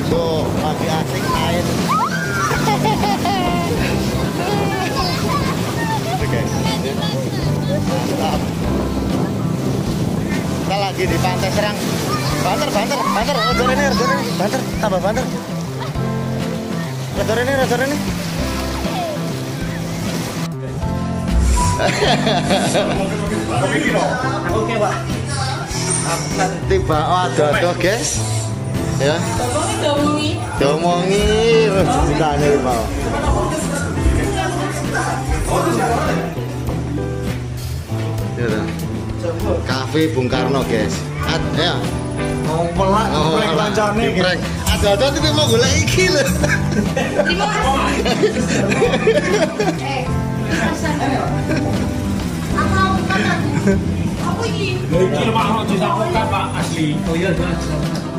Tuh, lagi asik main. Oke. Mantap. Kita lagi di Pantai Serang. Banter. Odor ini. Banter, tambah banter. Odor ini. Oke, Pak. Tiba aduh guys. Ya. Domongi. Ditane mau. Cafe Bung Karno, guys. Ya. Mau pelak, prank lancane iki. Ada tapi mau golek iki lho. Aku ini. Iki lemah disampaikan Pak asli. Oh iya,